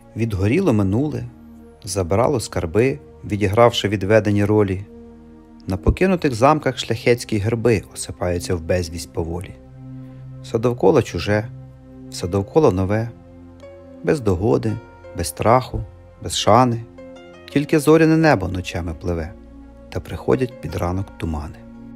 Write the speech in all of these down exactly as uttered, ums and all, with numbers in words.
Відгоріло минуле, забирало скарби, відігравши відведені ролі. На покинутих замках шляхетські герби осипаються в безвість поволі. Все довкола чуже, все довкола нове, без догоди, без страху, без шани. Тільки зоряне небо ночами пливе, та приходять під ранок тумани.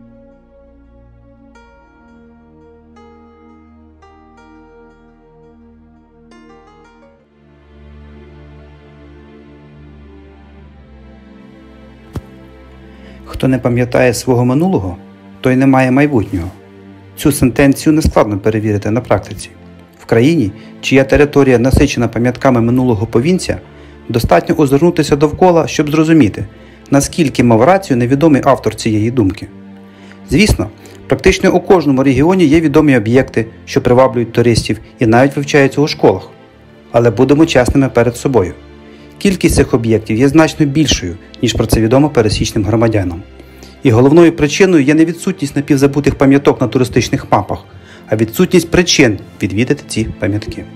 Хто не пам'ятає свого минулого, той не має майбутнього. Цю сентенцію нескладно перевірити на практиці. В країні, чия територія насичена пам'ятками минулого повінця, достатньо озирнутися довкола, щоб зрозуміти, наскільки мав рацію невідомий автор цієї думки. Звісно, практично у кожному регіоні є відомі об'єкти, що приваблюють туристів і навіть вивчаються у школах. Але будемо чесними перед собою. Кількість цих об'єктів є значно більшою, ніж про це відомо пересічним громадянам. І головною причиною є не відсутність напівзабутих пам'яток на туристичних мапах, а відсутність причин відвідати ці пам'ятки.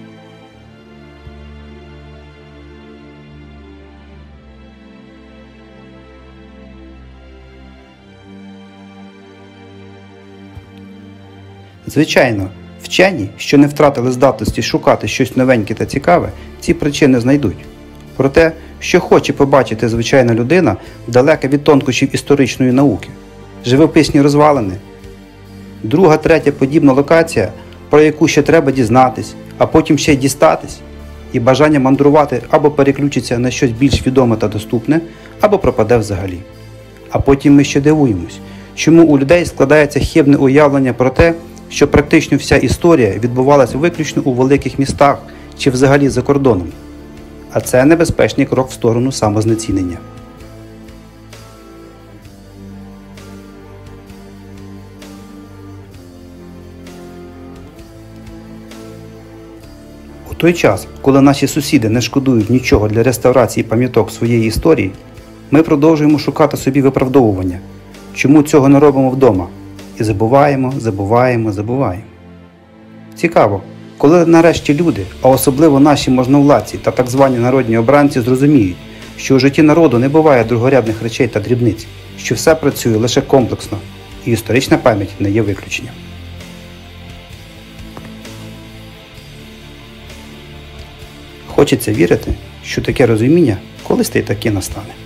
Звичайно, вчені, що не втратили здатності шукати щось новеньке та цікаве, ці причини знайдуть. Проте, що хоче побачити звичайна людина, далека від тонкощів історичної науки. Живописні розвалини. Друга, третя подібна локація, про яку ще треба дізнатись, а потім ще й дістатись, і бажання мандрувати або переключиться на щось більш відоме та доступне, або пропаде взагалі. А потім ми ще дивуємось, чому у людей складається хибне уявлення про те, що практично вся історія відбувалася виключно у великих містах чи взагалі за кордоном. А це небезпечний крок в сторону самознецінення. У той час, коли наші сусіди не шкодують нічого для реставрації пам'яток своєї історії, ми продовжуємо шукати собі виправдовування, чому цього не робимо вдома, і забуваємо, забуваємо, забуваємо. Цікаво, коли нарешті люди, а особливо наші можновладці та так звані народні обранці зрозуміють, що у житті народу не буває другорядних речей та дрібниць, що все працює лише комплексно, і історична пам'ять не є виключенням. Хочеться вірити, що таке розуміння колись та й таки настане.